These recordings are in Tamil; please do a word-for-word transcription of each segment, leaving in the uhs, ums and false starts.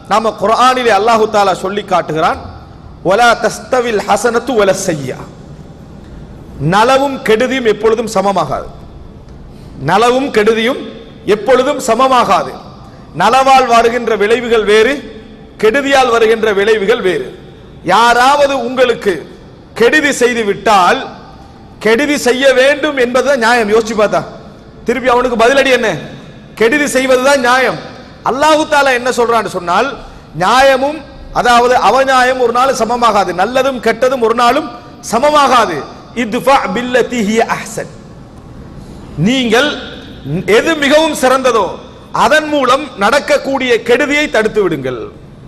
நாம குர்ஆனிலே அல்லாஹ் தஆலா சொல்லி காட்டுகிறான், வலா தஸ்தவில் ஹஸனத்து வல ஸய்யா, நலவும் கெடுதியும் எப்பொழுதும் சமமாகாது. நலவும் கெடுதியும் எப்பொழுதும் சமமாகாது. நலவால் வருகின்ற விளைவுகள் வேறு, கெடுதியால் வருகின்ற விளைவுகள் வேறு. யாராவது உங்களுக்கு கெடுதி செய்து விட்டால் கெடுதி செய்ய வேண்டும் என்பதுதான் நியாயம். யோசிச்சு பார்த்தா திருப்பி அவனுக்கு பதிலடி என்ன? கெடுதி செய்வதுதான் நியாயம். அல்லாஹ் தஆலா என்ன சொல்றான்னு சொன்னால், நியாயமும் அதாவது அவநியாயம் ஒரு நாள் சமமாகாது, நல்லதும் கெட்டதும் ஒரு நாளும் சமமாகாது. இத்ஃபா பில்லதி ஹிய அஹ்சன், நீங்கள் எது மிகவும் சிறந்ததோ அதன் மூலம் நடக்கக்கூடிய கெடுதியை தடுத்து விடுங்கள்.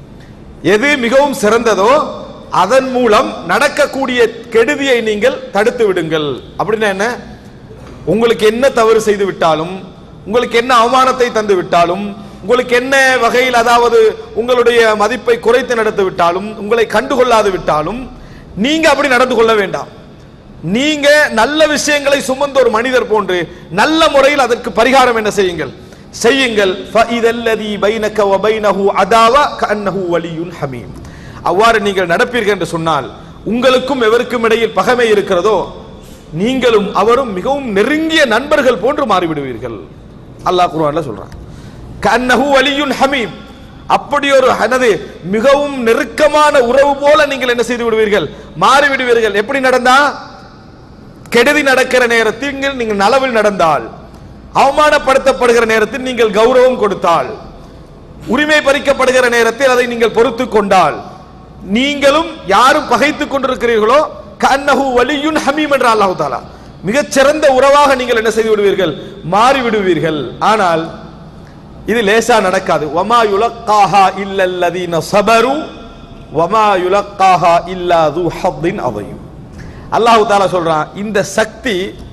எது மிகவும் சிறந்ததோ அதன் மூலம் நடக்கக்கூடிய கெடுதியை நீங்கள் தடுத்து விடுங்கள். அப்படின்னா என்ன? உங்களுக்கு என்ன தவறு செய்து விட்டாலும், உங்களுக்கு என்ன அவமானத்தை தந்து விட்டாலும், உங்களுக்கு என்ன வகையில் அதாவது உங்களுடைய மதிப்பை குறைத்து நடந்து விட்டாலும், உங்களை கண்டுகொள்ளாது விட்டாலும் நீங்க அப்படி நடந்து கொள்ள வேண்டாம். நீங்க நல்ல விஷயங்களை சுமந்த ஒரு மனிதர் போன்று நல்ல முறையில் அதற்கு பரிகாரம் என்ன செய்யுங்கள்? செய்யுங்கள். ஃபஇதல்லதி பைனக வ பைனஹு அதாவா கஅன்னஹு வலியுன் ஹமீம். அவ்வாறு நீங்கள் நடப்பீர்கள் என்று சொன்னால், உங்களுக்கும் எவருக்கும் இடையில் பகைமை இருக்கிறதோ நீங்களும் அவரும் மிகவும் நெருங்கிய நண்பர்கள் போன்று மாறிவிடுவீர்கள். அல்லாஹ் குர்ஆன்ல சொல்றான், கஅன்னஹு வலியுன் ஹமீம். அப்படி ஒரு ஹனது மிகவும் நெருக்கமான உறவு போல நீங்கள் என்ன செய்து விடுவீர்கள்? மாறிவிடுவீர்கள். எப்படி நடந்தா? கெடுதி நடக்கிற நேரத்தில் நீங்கள் நலவில் நடந்தால், அவமானப்படுத்தப்படுகிற நேரத்தில் நீங்கள் கௌரவம் கொடுத்தால், உரிமை பறிக்கப்படுகிற நேரத்தில் அதை நீங்கள் பொறுத்து கொண்டால், நீங்களும் யாரும் பகைத்துக் கொண்டிருக்கிறீர்களோ கஅன்னஹு வலியுன் ஹமீம் என்ற அல்லாஹ் தஆலா மிகச் சிறந்த உறவாக நீங்கள் என்ன செய்து விடுவீர்கள்? மாறி விடுவீர்கள். ஆனால் இது லேசா நடக்காது. வமா யுலக்காஹா இல்லல்லதீன ஸபரு வமா யுலக்காஹா இல்லா து ஹத்தின் அதீம். அல்லாஹ் தஆலா சொல்றான், இந்த சக்தி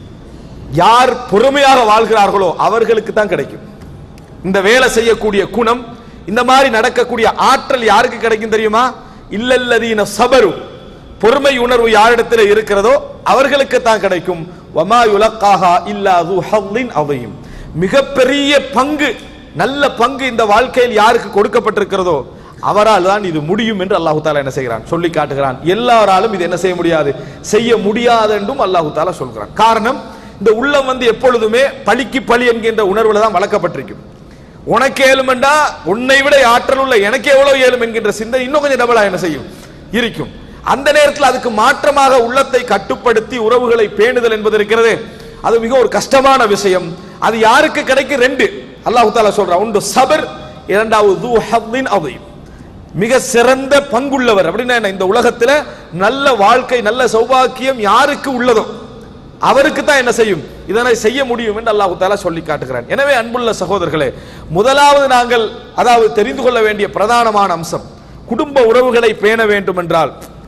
யார் பொறுமையாக வாழ்கிறார்களோ அவர்களுக்கு தான் கிடைக்கும். இந்த வேலை செய்யக்கூடிய குணம், இந்த மாதிரி நடக்கக்கூடிய ஆற்றல் யாருக்கு கிடைக்கும் தெரியுமா? இல்லல்லதீன ஸபரு, பொறுமை உணர்வு யாரிடத்தில் இருக்கிறதோ அவர்களுக்கு தான் கிடைக்கும். வமா யுலக்காஹா இல்லா து ஹத்தின் அதீம். மிகப்பெரிய பங்கு, நல்ல பங்கு இந்த வாழ்க்கையில் யாருக்கு கொடுக்கப்பட்டிருக்கிறதோ அவரால் தான் இது முடியும் என்று அல்லாஹ் தஆலா என்ன செய்கிறான்? சொல்லி காட்டுகிறான். எல்லாராலும் இது என்ன செய்ய முடியாது? செய்ய முடியாது என்றும் அல்லாஹ் தஆலா சொல்கிறான். காரணம், இந்த உள்ளம் வந்து எப்பொழுதுமே பழிக்கு பழி என்கின்ற உணர்வுல தான் வளர்க்கப்பட்டிருக்கும். உனக்கு ஏழுமெண்டா உன்னை விட ஆற்றல் உள்ள எனக்கு எவ்வளவு ஏழும் என்கின்ற சிந்தை இன்னும் கொஞ்சம் டபுளா என்ன செய்யும்? இருக்கும். அந்த நேரத்தில் அதுக்கு மாற்றமாக உள்ளத்தை கட்டுப்படுத்தி உறவுகளை பேணுதல் என்பது இருக்கிறது, அது மிக ஒரு கஷ்டமான விஷயம். அது யாருக்கு கிடைக்கும்? ரெண்டு. அல்லாஹ் தஆலா சொல்றான், ஒன்று சபர், இரண்டாவது து ஹத்தின் அதீம், மிக சிறந்த பங்குள்ளவர். அப்படின்னா என்ன? இந்த உலகத்துல நல்ல வாழ்க்கை, நல்ல சௌபாக்கியம் யாருக்கு உள்ளதோ அவருக்கு தான் என்ன செய்யும்? இதனை செய்ய முடியும் என்று அல்லாஹ் தஆலா சொல்லி காட்டுகிறான். எனவே அன்புள்ள சகோதரர்களே, முதலாவது நாங்கள் அதாவது தெரிந்து கொள்ள வேண்டிய பிரதானமான அம்சம், குடும்ப உறவுகளை பேண வேண்டும் என்றால்,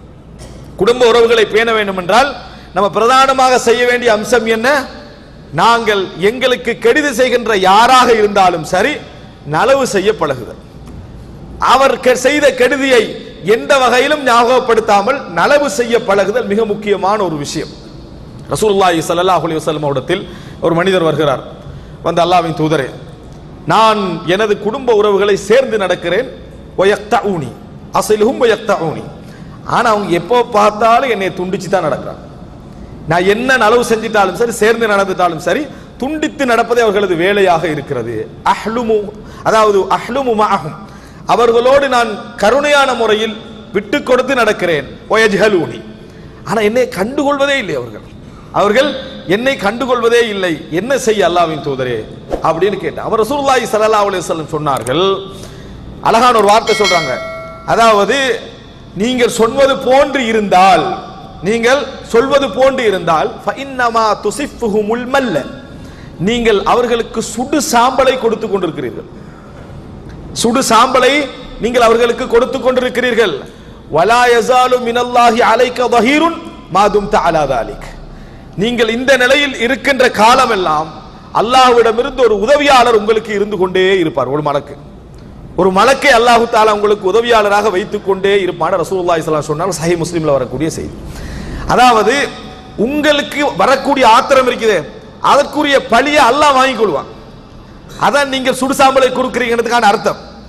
குடும்ப உறவுகளை பேண வேண்டும் என்றால் நம்ம பிரதானமாக செய்ய வேண்டிய அம்சம் என்ன? நாங்கள் எங்களுக்கு கெடுதி செய்கின்ற யாராக இருந்தாலும் சரி, நலவு செய்ய பழகுதல். அவர் செய்த கெடுதியை எந்த வகையிலும் ஞாபகப்படுத்தாமல் நலவு செய்ய பழகுதல் மிக முக்கியமான ஒரு விஷயம். ரசூலுல்லாஹி ஸல்லல்லாஹு அலைஹி வஸல்லம் இடத்தில் ஒரு மனிதர் வருகிறார். வந்து, அல்லாஹ்வின் தூதரே, நான் எனது குடும்ப உறவுகளை சேர்ந்து நடக்கிறேன், வயக்தஊனி அஸிலுஹும் வயக்தஊனி, ஆனா அவங்க எப்போ பார்த்தாலும் என்னை துண்டிச்சு தான் நடக்கிறாங்க. நான் என்ன நலவு செஞ்சிட்டாலும் சரி, சேர்ந்து நடந்துட்டாலும் சரி, துண்டித்து நடப்பதே அவர்களது வேலையாக இருக்கிறது. அஹ்லுமு அதாவது அஹ்லுமு மஅஹும், அவர்களோடு நான் கருணையான முறையில் விட்டு கொடுத்து நடக்கிறேன். வயஜ்ஹலூனி, ஆனா என்னை கண்டுகொள்வதே இல்லை. அவர்கள் அவர்கள் என்னை கண்டுகொள்வதே இல்லை. என்ன செய்ய அல்லாஹ்வின் தூதரே அப்படின்னு கேட்டார். அவர் ரசூலுல்லாஹி ஸல்லல்லாஹு அலைஹி வஸல்லம் சொன்னார்கள், அழகான ஒரு வார்த்தை சொல்றாங்க, அதாவது நீங்கள் சொல்வது போன்று இருந்தால், நீங்கள் சொல்வது போன்று இருந்தால் ஃபஇன்னமா துஸிஃபுஹுமுல் மல்ல, நீங்கள் அவர்களுக்கு சுடு சாம்பலை கொடுத்து கொண்டிருக்கிறீர்கள். சுடு சாம்பலை நீங்கள் அவர்களுக்கு கொடுத்து கொண்டிருக்கிறீர்கள். வலா யஸாலு மினல்லாஹி அலைக ظஹீருன் மா தும்த அலா ذلك, நீங்கள் இந்த நிலையில் இருக்கின்ற காலமெல்லாம் அல்லாஹ்விடமிருந்து ஒரு உதவியாளர் உங்களுக்கு இருந்து கொண்டே இருப்பார். ஒரு மலக்கு, ஒரு மலக்கை அல்லாஹ் தஆலா உங்களுக்கு உதவியாளராக வைத்துக் கொண்டே இருப்பார். ரசூலுல்லாஹி ஸல்லல்லாஹு அலைஹி வஸல்லம் சொன்னார். சஹீஹ் முஸ்லிம்ல வரக்கூடிய செய்தி. அதாவது உங்களுக்கு வரக்கூடிய ஆத்திரம் இருக்குது, அதற்குரிய பழியை அல்லாஹ் வாங்கிக் கொள்வான். அதான் நீங்கள் சுடுசாம்பலை கொடுக்கிறீங்கிறதுக்கான அர்த்தம்.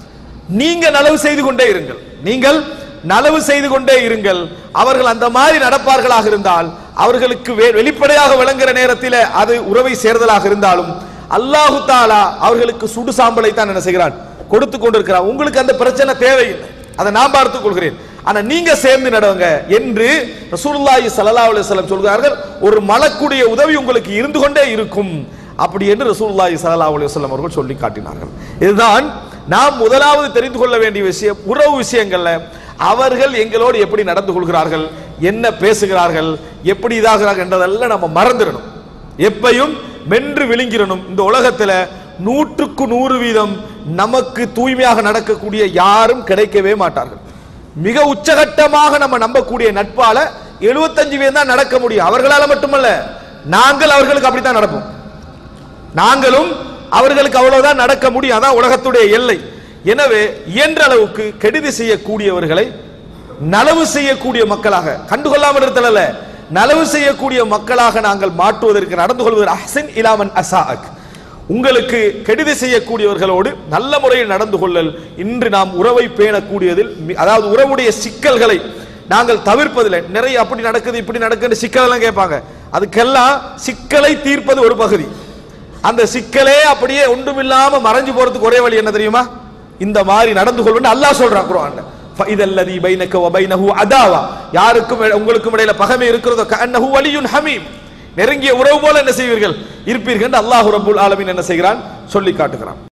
நீங்க நலவு செய்து கொண்டே இருங்கள், நீங்கள் நலவு செய்து கொண்டே இருங்கள். அவர்கள் அந்த மாதிரி நடப்பார்களாக இருந்தால், அவர்களுக்கு வெளிப்படையாக விளங்குற நேரத்தில் அது உறவை சேர்தலாக இருந்தாலும் அல்லாஹு தாலா அவர்களுக்கு சுடு சாம்பலை தான் என்ன செய்கிறான், கொடுத்து கொண்டிருக்கிறார். உங்களுக்கு அந்த பிரச்சனை தேவையில்லை, அதை நான் பார்த்துக் கொள்கிறேன். ஆனா நீங்க சேர்ந்து நடவுங்க என்று ரசூலுல்லாஹி ஸல்லல்லாஹு அலைஹி வஸல்லம் சொல்கிறார்கள். ஒரு மலக்குடைய உதவி உங்களுக்கு இருந்து கொண்டே இருக்கும் அப்படி என்று ரசூலுல்லாஹி ஸல்லல்லாஹு அலைஹி வஸல்லம் அவர்கள் சொல்லி காட்டினார்கள். இதுதான் நாம் முதலாவது தெரிந்து கொள்ள வேண்டிய விஷயம். உறவு விஷயங்கள்ல அவர்கள் எங்களோடு எப்படி நடந்து கொள்கிறார்கள், என்ன பேசுகிறார்கள், எப்படி இதாகிறார்கள் என்றதெல்லாம் நம்ம மறந்துடணும். எப்பையும் மென்று விழுங்கிடணும். இந்த உலகத்துல நூற்றுக்கு நூறு வீதம் நமக்கு தூய்மையாக நடக்கக்கூடிய யாரும் கிடைக்கவே மாட்டார்கள். மிக உச்சகட்டமாக நம்ம நம்பக்கூடிய நட்பால எழுபத்தஞ்சு பேர் தான் நடக்க முடியும். அவர்களால மட்டுமல்ல, நாங்கள் அவர்களுக்கு அப்படித்தான் நடப்போம். நாங்களும் அவர்களுக்கு அவ்வளவுதான் நடக்க முடியும். அதான் உலகத்துடைய எல்லை. எனவே இயன்ற அளவுக்கு கெடுதி செய்யக்கூடியவர்களை நலவு செய்யக்கூடிய மக்களாக கண்டுகொள்ளாமல் இருத்தல, நலவு செய்யக்கூடிய மக்களாக நாங்கள் மாற்றுவதற்கு நடந்து கொள்வது அஹ்ஸின் இலா மன் அஸாஅக். உங்களுக்கு கெடுதி செய்யக்கூடியவர்களோடு நல்ல முறையில் நடந்து கொள்ளல். இன்று நாம் உறவை பேணக்கூடியதில், அதாவது உறவுடைய சிக்கல்களை நாங்கள் தவிர்ப்பதில்லை. நிறைய அப்படி நடக்குது இப்படி நடக்குது சிக்கல் எல்லாம் கேட்பாங்க. அதுக்கெல்லாம் சிக்கலை தீர்ப்பது ஒரு பகுதி. அந்த சிக்கலே அப்படியே ஒன்றுமில்லாம மறைஞ்சு போறதுக்கு ஒரே வழி என்ன தெரியுமா? இந்த மாதிரி நடந்து கொள்வது அல்லாஹ் சொல்றான் குர்ஆன்ல. ஃபஇதல்லதி பைனக வ பைனஹு அதாவா, யாருக்கும் உங்களுக்கும் இடையில பகைமை இருக்கிறதோ கஅன்னஹு வலியுன் ஹமீம், நெருங்கிய உறவு போல என்ன செய்வீர்கள் இருப்பீர்கள் என்று அல்லாஹ் ரப்பல் ஆலமீன் என்ன செய்கிறான் சொல்லி காட்டுகிறான்.